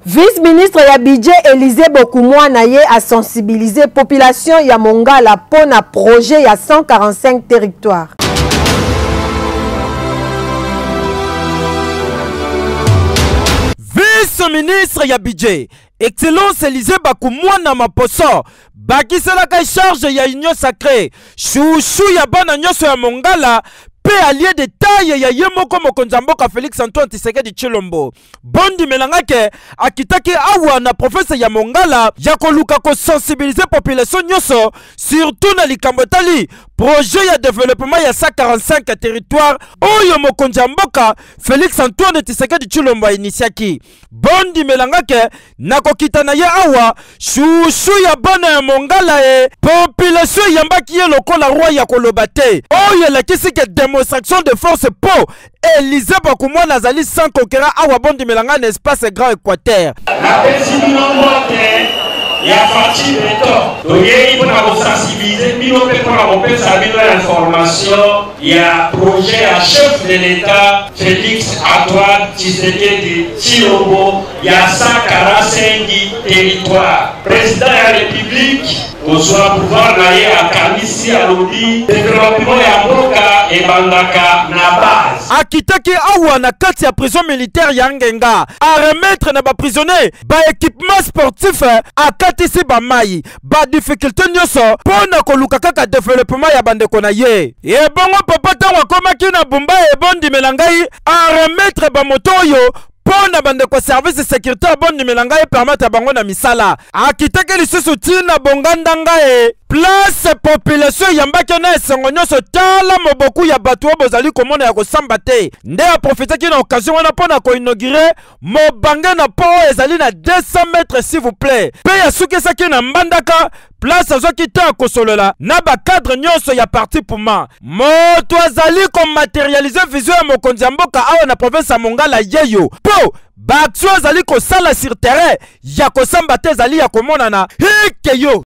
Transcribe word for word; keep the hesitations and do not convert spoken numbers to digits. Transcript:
Vice-ministre ya budget Élisée Bokumwana ye a sensibilisé population ya Mongala pour na projet ya cent quarante-cinq territoires. Vice-ministre ya budget Excellence Élisée Bokumwana Maposo bakisela ka charge ya union sacrée chouchou ya bana nyoso ya Mongala pe allié de taille ya yemoko mokonzamboka Félix Antoine Tshisekedi Tshilombo bondi melangake akitaki awa na professeur ya Mongala ya koluka ko sensibiliser population nyoso surtout na likambo tali projet ya développement ya cent quarante-cinq territoires oyo mokonzamboka Félix Antoine Tshisekedi Tshilombo initiaki bondi melangake nakokita na ye awa chouchou ya bana ya Mongala e population yambaki ye lokola roi ya kolobate oyo la kisike démonstration de force pour Élisée Bokumwana Zali sans conquérant awa bondi melanga un espace grand Équateur. La il y a Fatih Beto. Donc, il faut sensibiliser, il faut l'information. Il y a projet à chef de l'État, Félix Antoine Tshisekedi Tshilombo. Il y a cent quarante-cinq territoires. Président de la République, on soit pouvoir d'aller à Kamisi, à Lobi, développement et Mboka et Bandaka, na base. Akitaki awa na kati ya prison militaire ya Ngenga, à remettre na ba prisonnier, ba équipement sportif, à katisi ba mai, ba difficulté nyoso, pona koluka kaka développement ya bandeko na ye. E bongo papa tango komaki na Bumba e bondi melangai, à remettre ba moto yo, pona bandeko service de sécurité bondi melangai permettre bango na misala. Akitaki lisusu tina bongandanga e. Place population yambaki na esengo nyonso tala moboku ya bato bozali komona ya kosamba te nde a profitaki na occasion wana pona ko inaugurer mobange na po ezali na deux cents mètres s'il vous plaît pe ya sukisaki na mbandaka place azoki ta kosolola na ba cadre nyonso ya parti Puma moto azali ko matérialiser vision ya mokonzi ya mboka awa na province ya Mongala yeyo po ba action azali ko sala sur terrain ya kosamba te ezali ya komona na hike yo